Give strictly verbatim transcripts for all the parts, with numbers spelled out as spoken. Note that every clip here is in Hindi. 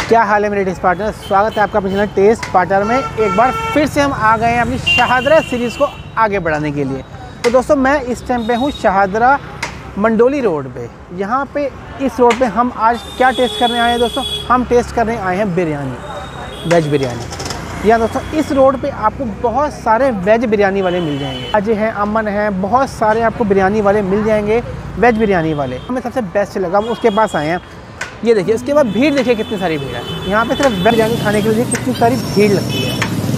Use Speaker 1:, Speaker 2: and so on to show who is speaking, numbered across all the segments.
Speaker 1: क्या हाल है मेरे टेस्ट पार्टनर, स्वागत है आपका अपने चैनल टेस्ट पार्टनर में। एक बार फिर से हम आ गए हैं अपनी शाहदरा सीरीज़ को आगे बढ़ाने के लिए। तो दोस्तों मैं इस टाइम पे हूँ शाहदरा मंडोली रोड पे। यहाँ पे इस रोड पे हम आज क्या टेस्ट करने आए हैं दोस्तों, हम टेस्ट करने आए हैं बिरयानी, वेज बिरयानी। या दोस्तों इस रोड पे आपको बहुत सारे वेज बिरयानी वाले मिल जाएंगे। अजय हैं, अमन हैं, बहुत सारे आपको बिरयानी वाले मिल जाएंगे, वेज बिरयानी वाले। हमें सबसे बेस्ट लगा, हम उसके पास आए हैं। ये देखिए, उसके बाद भीड़ देखिए कितनी सारी भीड़ है यहाँ पे। सिर्फ वेज बिरयानी खाने के लिए कितनी सारी भीड़ लगती है।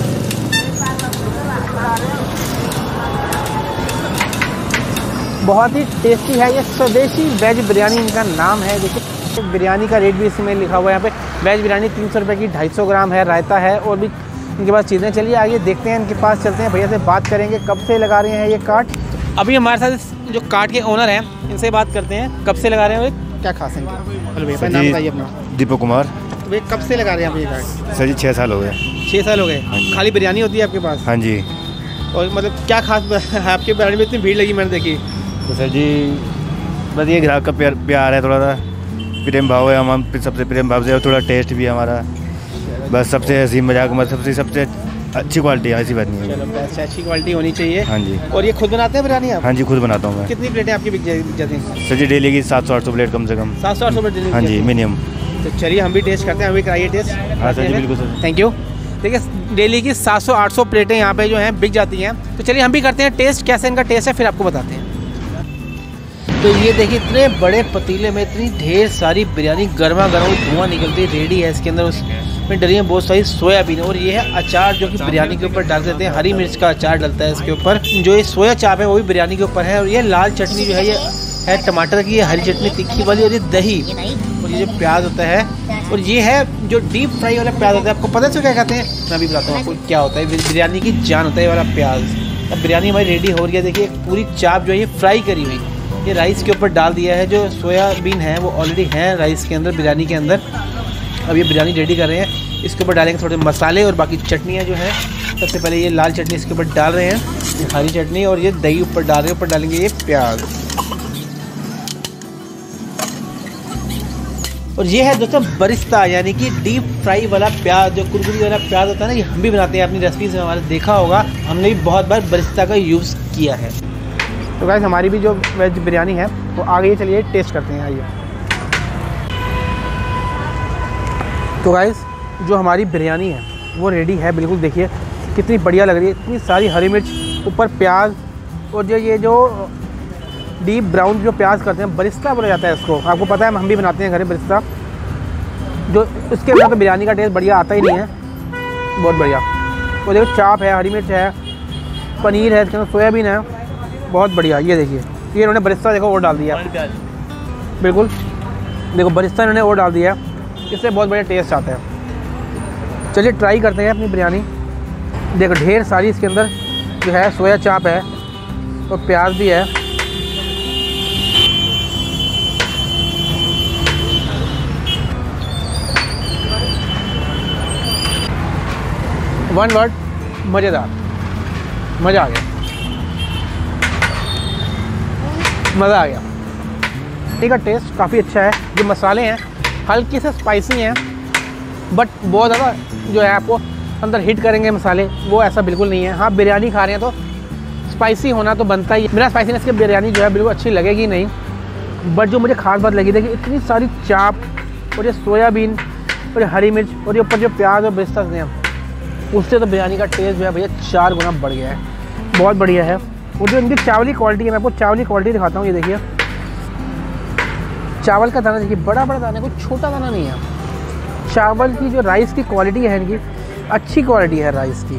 Speaker 1: बहुत ही टेस्टी है ये स्वदेशी वेज बिरयानी, इनका नाम है। देखिए बिरयानी का रेट भी इसमें लिखा हुआ है। यहाँ पे वेज बिरयानी तीन सौ रुपये की ढाई सौ ग्राम है, रायता है और भी इनके पास चीज़ें। चलिए आइए देखते हैं, इनके पास चलते हैं, भैया से बात करेंगे कब से लगा रहे हैं ये कार्ट। अभी हमारे साथ जो कार्ट के ओनर हैं इनसे बात करते हैं, कब से लगा रहे हैं, क्या खास है इनके। हेलो भैया, नाम बताइए अपना।
Speaker 2: दीपक कुमार।
Speaker 1: तो भैया कब से लगा रहे हैं आप ये कार्ट?
Speaker 2: सर जी छः साल हो गए।
Speaker 1: छः साल हो गए। खाली बिरयानी होती है आपके पास?
Speaker 2: हाँ जी।
Speaker 1: और मतलब क्या खास आपके बिरयानी में इतनी भीड़ लगी मैंने देखी?
Speaker 2: तो सर जी बस ये ग्राहक का प्यार प्यार है, थोड़ा सा प्रेम भाव है, हम सबसे प्रेम भाव से, और थोड़ा टेस्ट भी है हमारा। बस सबसे हंसी मजाक में सबसे सबसे अच्छी क्वालिटी है, ऐसी बात नहीं है।
Speaker 1: चलो बेस्ट, अच्छी क्वालिटी होनी चाहिए।
Speaker 2: हाँ जी।
Speaker 1: और ये खुद बनाते हैं बिरयानी आप?
Speaker 2: हाँ जी, खुद बनाता हूँ मैं।
Speaker 1: कितनी प्लेटें आपकी बिक जाती हैं?
Speaker 2: सर जी डेली की सात सौ आठ सौ प्लेट कम से कम।
Speaker 1: सात सौ आठ सौ प्लेट?
Speaker 2: हाँ जी, मिनिमम।
Speaker 1: तो चलिए हम भी टेस्ट करते हैं, हम भी कराइए टेस्ट।
Speaker 2: हाँ सर जी बिल्कुल सर।
Speaker 1: Thank you. देखिए डेली की सात सौ आठ सौ प्लेटें यहाँ पे जो हैं बिक जाती हैं। तो चलिए हम भी करते हैं टेस्ट, कैसे इनका टेस्ट है फिर आपको बताते हैं। तो ये देखिए इतने बड़े पतीले में इतनी ढेर सारी बिरयानी गर्मा गर्म धुआं निकलती रेडी है। इसके अंदर उसमें डली है बहुत सारी सोयाबीन, और ये है अचार जो कि बिरयानी के ऊपर डाल देते हैं। हरी मिर्च का अचार डलता है इसके ऊपर। जो ये सोया चाप है वो भी बिरयानी के ऊपर है। और ये लाल चटनी जो है ये है टमाटर की, हरी चटनी तीखी वाली, और ये दही, और ये जो प्याज होता है, और ये है जो डीप फ्राई वाला प्याज होता है। आपको पता है क्या कहते हैं? मैं भी बताता हूँ आपको क्या होता है। बिरयानी की जान होता है ये वाला प्याज। अब बिरयानी हमारी रेडी हो रही है। देखिए एक पूरी चाप जो है ये फ्राई करी हुई, ये राइस के ऊपर डाल दिया है। जो सोयाबीन है वो ऑलरेडी है राइस के अंदर, बिरयानी के अंदर। अब ये बिरयानी रेडी कर रहे हैं। इसके ऊपर डालेंगे थोड़े मसाले और बाकी चटनियाँ जो हैं। सबसे पहले ये लाल चटनी इसके ऊपर डाल रहे हैं, ये हरी चटनी, और ये दही ऊपर डाल रहे हैं। ऊपर डालेंगे ये प्याज। और ये है दोस्तों बरिस्ता, यानी कि डीप फ्राई वाला प्याज, जो कुरकुरी वाला प्याज होता है ना, ये हम भी बनाते हैं अपनी रेसिपीज में। हमारे देखा होगा, हमने भी बहुत बार बरिस्ता का यूज़ किया है। तो गाइस हमारी भी जो वेज बिरयानी है वो आ गई, चलिए टेस्ट करते हैं, आइए। तो गाइस जो हमारी बिरयानी है वो रेडी है बिल्कुल। देखिए कितनी बढ़िया लग रही है, इतनी सारी हरी मिर्च, ऊपर प्याज, और जो ये जो डीप ब्राउन जो प्याज करते हैं, बरिस्ता बोला जाता है इसको। आपको पता है हम भी बनाते हैं घर में बरिस्ता। जो इसके बिना तो बिरयानी का टेस्ट बढ़िया आता ही नहीं है, बहुत बढ़िया। वो देखो चाप है, हरी मिर्च है, पनीर है, इसके अंदर सोयाबीन है, बहुत बढ़िया। ये देखिए ये इन्होंने बरिस्ता देखो और डाल दिया, बिल्कुल देखो बरिस्ता इन्होंने और डाल दिया, इससे बहुत बढ़िया टेस्ट आता है। चलिए ट्राई करते हैं अपनी बिरयानी। देखो ढेर सारी इसके अंदर जो है सोया चाप है और प्याज भी है। वन वर्ड, मज़ेदार, मज़ा आ गया, मज़ा आ गया। ठीक है, टेस्ट काफ़ी अच्छा है। जो मसाले हैं हल्के से स्पाइसी हैं, बट बहुत ज़्यादा जो है आपको अंदर हिट करेंगे मसाले, वो ऐसा बिल्कुल नहीं है। हाँ बिरयानी खा रहे हैं तो स्पाइसी होना तो बनता ही है। बिना स्पाइसीनेस के बिरयानी जो है बिल्कुल अच्छी लगेगी नहीं। बट जो मुझे खास बात लगी थी कि इतनी सारी चाप और ये सोयाबीन और ये हरी मिर्च और ये ऊपर जो प्याज और बरिस्ता हैं, उससे तो बिरयानी का टेस्ट जो है भैया चार गुना बढ़ गया है, बहुत बढ़िया है। और जो इनकी चावल की क्वालिटी है, मैं आपको चावल की क्वालिटी दिखाता हूँ। ये देखिए चावल का दाना, देखिए बड़ा बड़ा दाना है, कोई छोटा दाना नहीं है। चावल की जो राइस की क्वालिटी है इनकी अच्छी क्वालिटी है राइस की।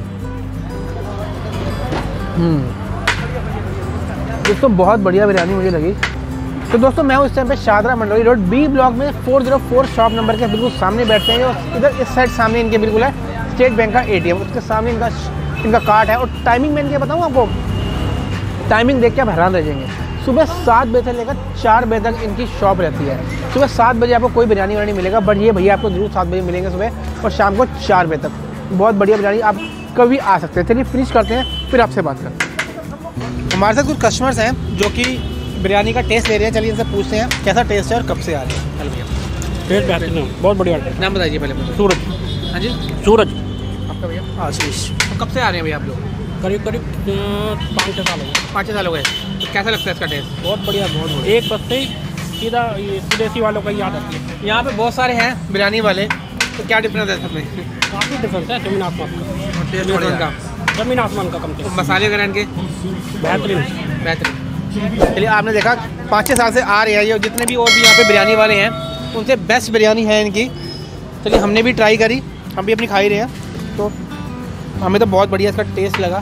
Speaker 1: हम्म दोस्तों बहुत बढ़िया बिरयानी मुझे लगी। तो दोस्तों मैं उस टाइम पे Shahdara Mandoli road B block में four zero four shop number के बिल्कुल सामने बैठते हैं। और इधर इस साइड सामने इनके बिल्कुल है स्टेट बैंक का एटीएम, उसके सामने इनका इनका कार्ड है। और टाइमिंग मैं इनके बताऊँ आपको, टाइमिंग देख के आप हैरान रह जाएंगे। सुबह सात बजे से लेकर चार बजे तक इनकी शॉप रहती है। सुबह सात बजे आपको कोई बिरयानी वानी मिलेगा, बट ये भैया आपको जरूर सात बजे मिलेंगे सुबह, और शाम को चार बजे तक। बहुत बढ़िया बिरयानी, आप कभी आ सकते हैं। चलिए फिनिश करते हैं फिर आपसे बात करते हैं। हमारे साथ कुछ कस्टमर्स हैं जो कि बिरयानी का टेस्ट ले रहे हैं। चलिए इनसे पूछते हैं कैसा टेस्ट है और कब से आ रहे हैं। हेलो भैया,
Speaker 3: टेस्ट बेहतरीन है, बहुत बढ़िया।
Speaker 1: नाम बताइए पहले अपना।
Speaker 3: सूरज।
Speaker 1: हाँ जी,
Speaker 3: सूरज।
Speaker 1: आपका भैया?
Speaker 3: आशीष।
Speaker 1: तो कब से आ रहे हैं भैया आप लोग?
Speaker 3: करीब करीब पाँच छः साल हो गए।
Speaker 1: पाँच छः साल हो गए। तो कैसा लगता है इसका टेस्ट?
Speaker 3: बहुत बढ़िया, बहुत बढ़िया। एक बस से ही सीधा ये स्वदेशी वालों का याद आती है।
Speaker 1: यहाँ पे बहुत सारे हैं बिरयानी वाले, तो क्या डिफरेंस है सबमें?
Speaker 3: काफ़ी डिफरेंस है जमीन आसमान का।
Speaker 1: टेस्ट और इनका
Speaker 3: जमीन आसमान का कम
Speaker 1: तो मसाले वगैरह इनके
Speaker 3: बेहतरीन
Speaker 1: बेहतरीन। चलिए, आपने देखा पाँच छः साल से आ रहे हैं ये, जितने भी और भी यहाँ पे बिरयानी वाले हैं उनसे बेस्ट बिरयानी है इनकी। चलिए, हमने भी ट्राई करी, हम भी अपनी खा ही रहे हैं, तो हमें तो बहुत बढ़िया इसका टेस्ट लगा।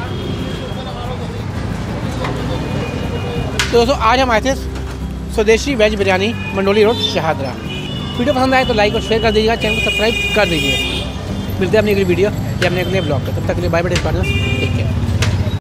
Speaker 1: तो दोस्तों, आज हम आए थे Swadeshi veg biryani, Mandoli road, Shahdara. Video पसंद आए तो लाइक और शेयर कर दीजिएगा, चैनल को सब्सक्राइब कर दीजिए। मिलते हैं अपनी अगली वीडियो या अपने अगले ब्लॉग पर। तब तक के लिए बाय बाय, टेक केयर।